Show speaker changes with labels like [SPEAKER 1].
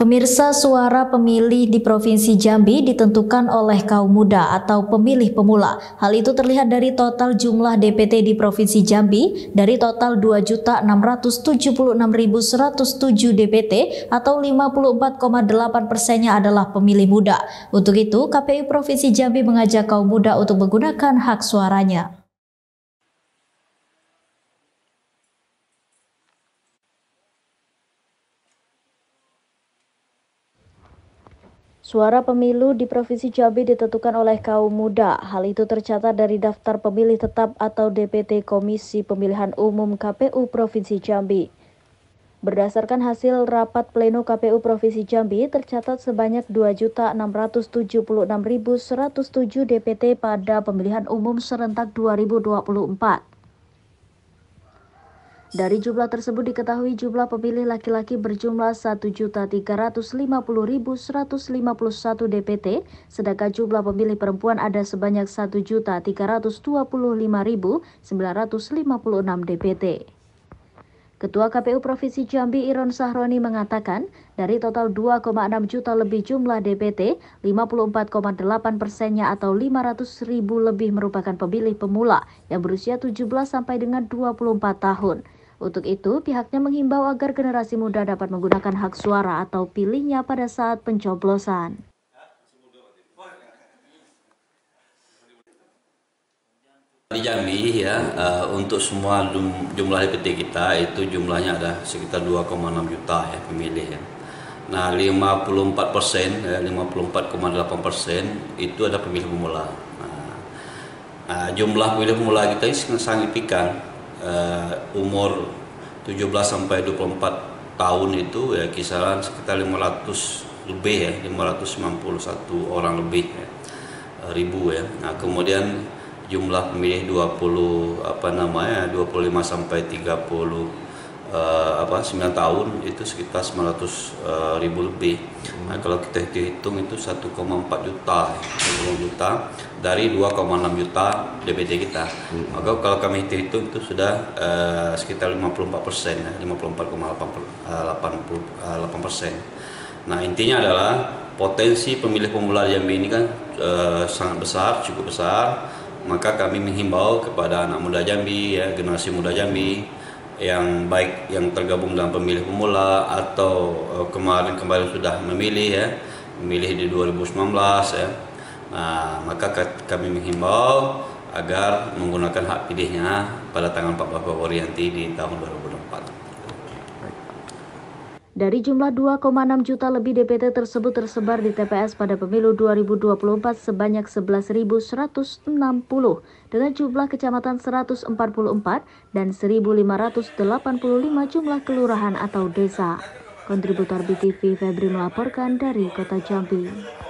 [SPEAKER 1] Pemirsa, suara pemilih di Provinsi Jambi ditentukan oleh kaum muda atau pemilih pemula. Hal itu terlihat dari total jumlah DPT di Provinsi Jambi dari total 2.676.107 DPT atau 54,8%-nya adalah pemilih muda. Untuk itu, KPU Provinsi Jambi mengajak kaum muda untuk menggunakan hak suaranya. Suara pemilu di Provinsi Jambi ditentukan oleh kaum muda. Hal itu tercatat dari daftar pemilih tetap atau DPT Komisi Pemilihan Umum KPU Provinsi Jambi. Berdasarkan hasil rapat pleno KPU Provinsi Jambi, tercatat sebanyak 2.676.107 DPT pada pemilihan umum serentak 2024. Dari jumlah tersebut diketahui jumlah pemilih laki-laki berjumlah 1.350.151 DPT, sedangkan jumlah pemilih perempuan ada sebanyak 1.325.956 DPT. Ketua KPU Provinsi Jambi Iron Sahroni mengatakan, dari total 2,6 juta lebih jumlah DPT, 54,8%-nya atau 500.000 lebih merupakan pemilih pemula yang berusia 17 sampai dengan 24 tahun. Untuk itu, pihaknya menghimbau agar generasi muda dapat menggunakan hak suara atau pilihnya pada saat pencoblosan.
[SPEAKER 2] Di Jambi ya, untuk semua jumlah DPT kita itu jumlahnya ada sekitar 2,6 juta ya pemilih ya. Nah 54%, 54,8% itu ada pemilih pemula. Jumlah pemilih pemula kita ini sangat signifikan. Umur 17 sampai 24 tahun itu ya kisaran sekitar 500 lebih ya, 591 orang lebih ya, ribu ya. Nah kemudian jumlah pemilih 25 sampai 9 tahun itu sekitar 900 ribu lebih. Nah, kalau kita hitung itu 1,4 juta dari 2,6 juta DPT kita. Maka kalau kami hitung itu sudah sekitar 54%, 54,8%. Nah intinya adalah potensi pemilih pemula Jambi ini kan sangat besar, cukup besar. Maka kami menghimbau kepada anak muda Jambi, ya, generasi muda Jambi yang baik yang tergabung dalam pemilih pemula atau kemarin sudah memilih di 2019 ya. Nah, maka kami menghimbau agar menggunakan hak pilihnya pada tanggal 14 Februari nanti di tahun 2024.
[SPEAKER 1] Dari jumlah 2,6 juta lebih DPT tersebut tersebar di TPS pada pemilu 2024 sebanyak 11.160 dengan jumlah kecamatan 144 dan 1.585 jumlah kelurahan atau desa. Kontributor BTV Febri melaporkan dari Kota Jambi.